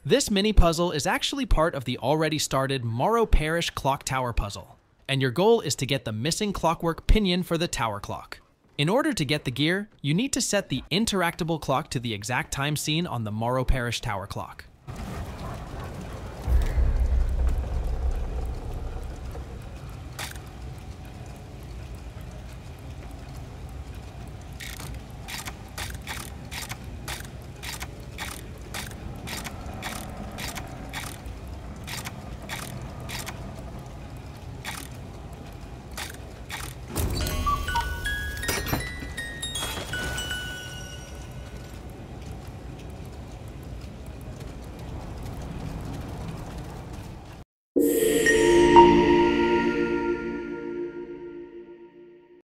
This mini puzzle is actually part of the already started Morrow Parish Clock Tower puzzle, and your goal is to get the missing clockwork pinion for the tower clock. In order to get the gear, you need to set the interactable clock to the exact time seen on the Morrow Parish tower clock.